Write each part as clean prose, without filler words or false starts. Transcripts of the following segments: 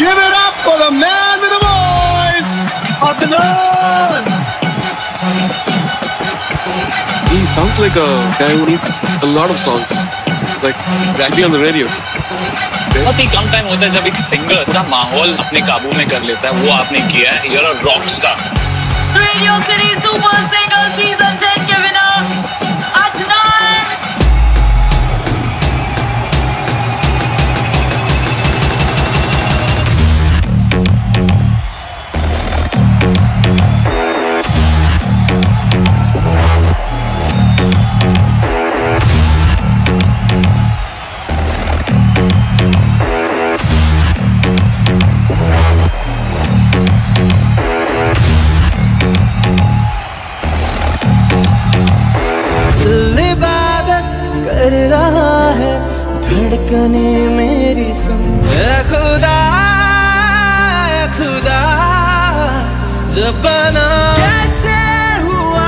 Give it up for the man with the voice, Adnan! He sounds like a guy who needs a lot of songs, like exactly on the radio. बहुत ही कम time होता है जब एक singer पूरा माहौल अपने काबू में कर लेता है, वो आपने किया है। You're a rock star. Radio City Super Singer Season 10 के विनर अदनान। कर रहा है धड़कने मेरी सुन। ऐ खुदा जब बना कैसे हुआ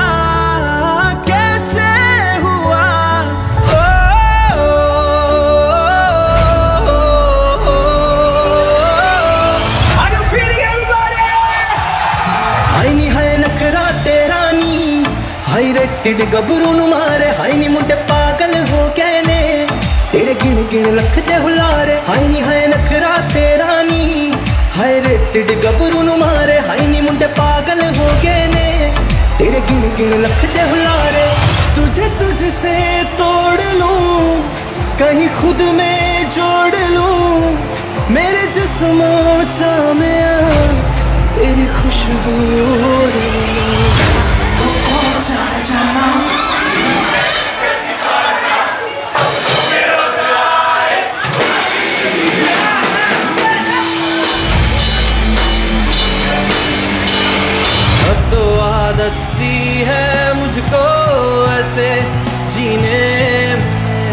Are you feeling everybody? हाय नी हाय नखरा तेरा नी, हाय रेटेड गबरू नु मारे, हाय नी मुंडे पागल हो गए ने तेरे गिण गिण लख दे हुलारे। हाय नी हाय नखरा तेरा नी, हाय रेटेड गबरू नु मारे, हाय नी मुंडे पागल हो गए ने तेरे गिण गिण लख दे हुलारे। तुझसे तोड़ लूं कहीं खुद में जोड़ लूं, मेरे जिस्मों चामिया तेरी खुशबू तो आदत सी है मुझको ऐसे जीने में।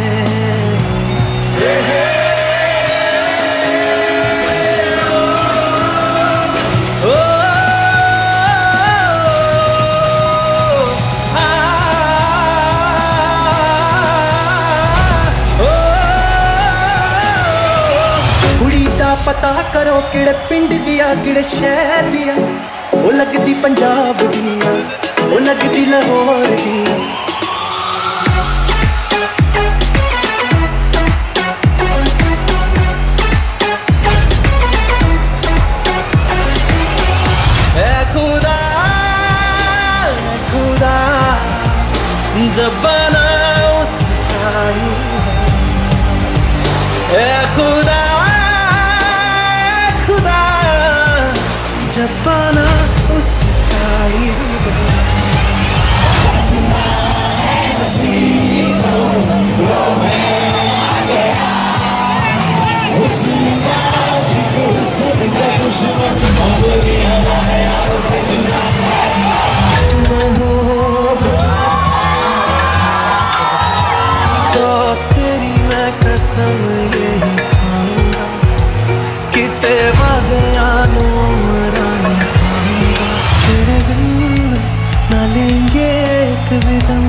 कुड़ी दा पता करो किड़े पिंड दिया किड़े शहर दिया, वो लगदी पंजाब दिया वो लगदी लाहौर दिया। ऐ खुदा जब बना उसका ही, ऐ खुदा जब बना उसका ही। सौ तेरी मैं कसम यही खाऊंगा कि तेरे वादियां लेंगे कभी दम,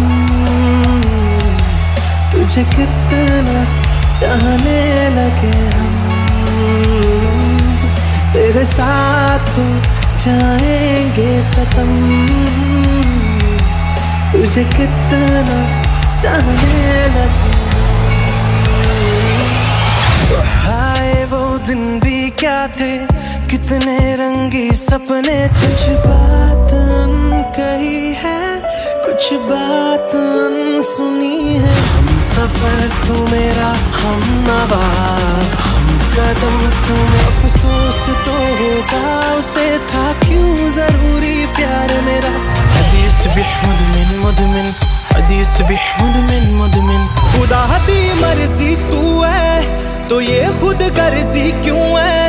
तुझे कितना चाहने लगे हम, तेरे साथ हो जाएंगे खत्म, तुझे कितना चाहने लगे। हाय वो दिन भी क्या थे, कितने रंगी सपने, कुछ बात कही है कुछ बात अनसुनी है। हम सफर तू मेरा हम नवा, हम कदम तुम्हें अफसोस तो होगा उसे था क्यों जरूरी प्यार मेरा। हदीस भी मुदमिन हदीस भी मुदमिन, खुदा दी मर्जी तू है तो ये खुद गर्जी क्यों है।